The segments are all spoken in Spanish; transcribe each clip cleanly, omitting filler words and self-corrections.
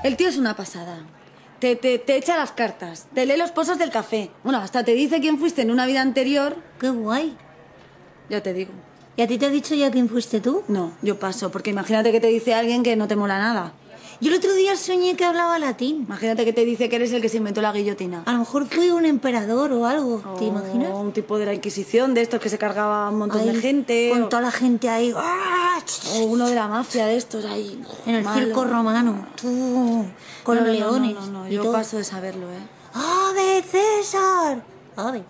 El tío es una pasada. Te echa las cartas, te lee los pozos del café. Bueno, hasta te dice quién fuiste en una vida anterior. ¡Qué guay! Ya te digo. ¿Y a ti te ha dicho ya quién fuiste tú? No, yo paso, porque imagínate que te dice alguien que no te mola nada. Yo el otro día soñé que hablaba latín. Imagínate que te dice que eres el que se inventó la guillotina. A lo mejor fui un emperador o algo, ¿te imaginas? O un tipo de la Inquisición, de estos que se cargaba a un montón de gente. Con toda la gente ahí. O uno de la mafia de estos ahí. En el circo romano. Tú, con los leones. No, y yo todo. paso de saberlo, ¿eh? ¡Ave, César! ¡Ave!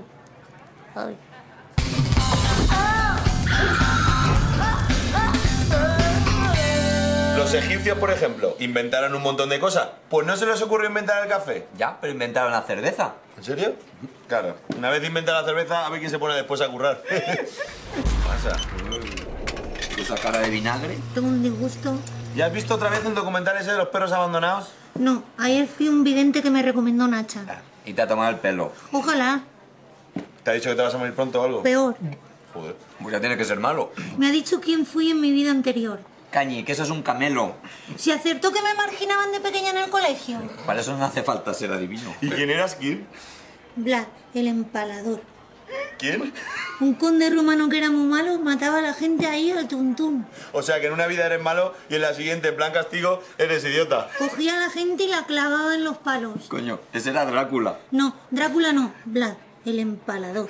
Los egipcios, por ejemplo, inventaron un montón de cosas. Pues no se les ocurrió inventar el café. Ya, pero inventaron la cerveza. ¿En serio? Claro. Una vez inventa la cerveza, a ver quién se pone después a currar. ¿Qué pasa? Esa cara de vinagre. Tengo un disgusto. ¿Ya has visto otra vez el documental ese de los perros abandonados? No, ayer fui un vidente que me recomendó Nacha. Y te ha tomado el pelo. Ojalá. ¿Te ha dicho que te vas a morir pronto o algo? Peor. Joder. Pues ya tiene que ser malo. Me ha dicho quién fui en mi vida anterior. Cañi, que eso es un camelo. Si acertó que me marginaban de pequeña en el colegio. Para eso no hace falta ser adivino. ¿Y quién eras? ¿Quién? Vlad, el empalador. ¿Quién? Un conde rumano que era muy malo mataba a la gente ahí al tuntún. O sea, que en una vida eres malo y en la siguiente, en plan castigo, eres idiota. Cogía a la gente y la clavaba en los palos. Coño, ese era Drácula. No, Drácula no, Vlad, el empalador.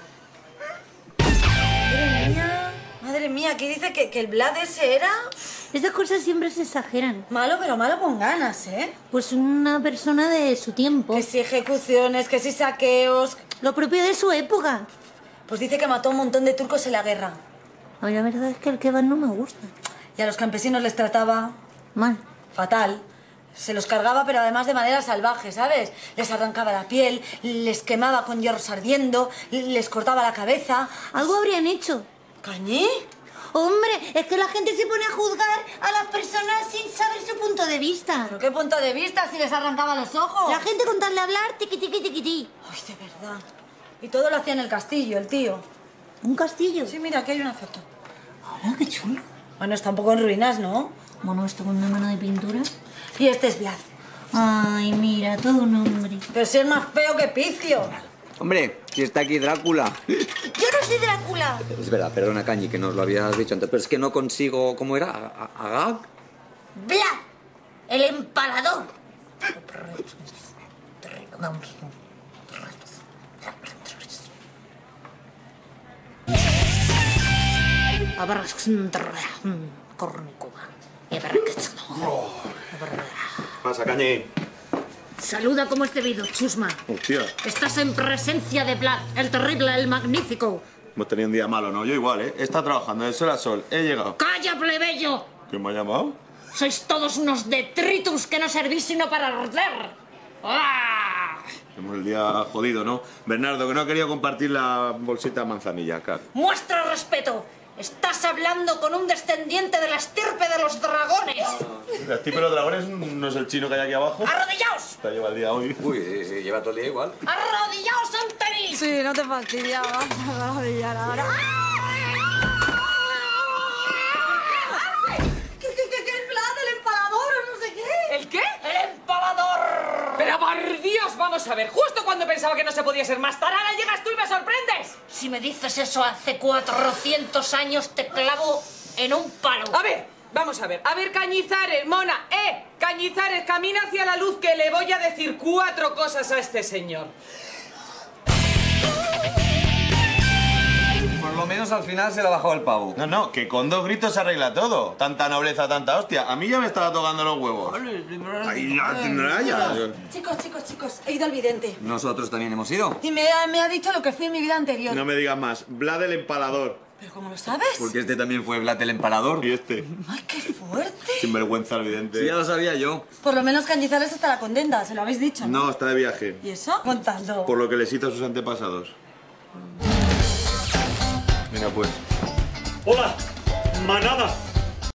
Madre mía, ¿qué dice que el Vlad ese era? Estas cosas siempre se exageran. Malo, pero malo con ganas, ¿eh? Pues una persona de su tiempo. Que si ejecuciones, que si saqueos. Lo propio de su época. Pues dice que mató a un montón de turcos en la guerra. A mí la verdad es que el kebab no me gusta. Y a los campesinos les trataba Mal. fatal. Se los cargaba, pero además de manera salvaje, ¿sabes? Les arrancaba la piel, les quemaba con hierros ardiendo, les cortaba la cabeza. Algo habrían hecho. ¿Cañí? Hombre, es que la gente se pone a juzgar a las personas sin saber su punto de vista. ¿Pero qué punto de vista si les arrancaba los ojos? La gente con tal de hablar, tiqui, tiqui, tiqui, tiqui. Ay, de verdad. Y todo lo hacía en el castillo, el tío. ¿Un castillo? Sí, mira, aquí hay una foto. Hola, qué chulo. Bueno, está un poco en ruinas, ¿no? Bueno, esto con una mano de pintura. Y este es Vlad. Ay, mira, todo un hombre. Pero si es más feo que Picio. Hombre, si está aquí Drácula. Yo no soy Drácula. Es verdad, perdona, Cañi, que nos lo habías dicho antes, pero es que no consigo... ¿Cómo era? ¿Agag? Vlad, el empalador. Pasa, Cañi. Saluda como es debido, chusma. Hostia. Estás en presencia de Vlad, el terrible, el magnífico. Hemos tenido un día malo, ¿no? Yo igual, ¿eh? He estado trabajando de sol a sol. He llegado. ¡Calla, plebeyo! ¿Quién me ha llamado? Sois todos unos detritus que no servís sino para arder. ¡Ah! Tenemos el día jodido, ¿no? Bernardo, que no ha querido compartir la bolsita de manzanilla, claro. ¡Muestra respeto! Estás hablando con un descendiente de la estirpe de los dragones. ¿El tipo de los dragones no es el chino que hay aquí abajo? ¡Arrodillaos! Te lleva el día hoy. Uy, lleva todo el día igual. ¡Arrodillaos ante mí! Sí, no te fastidias. Vamos a arrodillar ahora. ¿Qué es Vlad, el empalador o no sé qué? ¿El qué? ¡El empalador! Pero por Dios, vamos a ver. Justo cuando pensaba que no se podía ser más tarada, llegas tú y me sorprendes. Si me dices eso hace 400 años, te clavo en un palo. A ver, vamos a ver. A ver, Cañizares, mona, Cañizares, camina hacia la luz que le voy a decir 4 cosas a este señor. Por lo menos al final se le ha bajado el pavo. No, que con 2 gritos se arregla todo. Tanta nobleza, tanta hostia. A mí ya me estaba tocando los huevos. Ay, no, ya. Chicos, he ido al vidente. Nosotros también hemos ido. Y me ha dicho lo que fui en mi vida anterior. No me digas más. Vlad el empalador. ¿Pero cómo lo sabes? Porque este también fue Vlad el empalador. Y este. ¡Ay, qué fuerte! Sinvergüenza el vidente. Sí, ya lo sabía yo. Por lo menos Cañizares está la condena, se lo habéis dicho, ¿no? No, está de viaje. ¿Y eso? Contadlo. Por lo que les hizo a sus antepasados. Mira pues. ¡Hola! ¡Manada!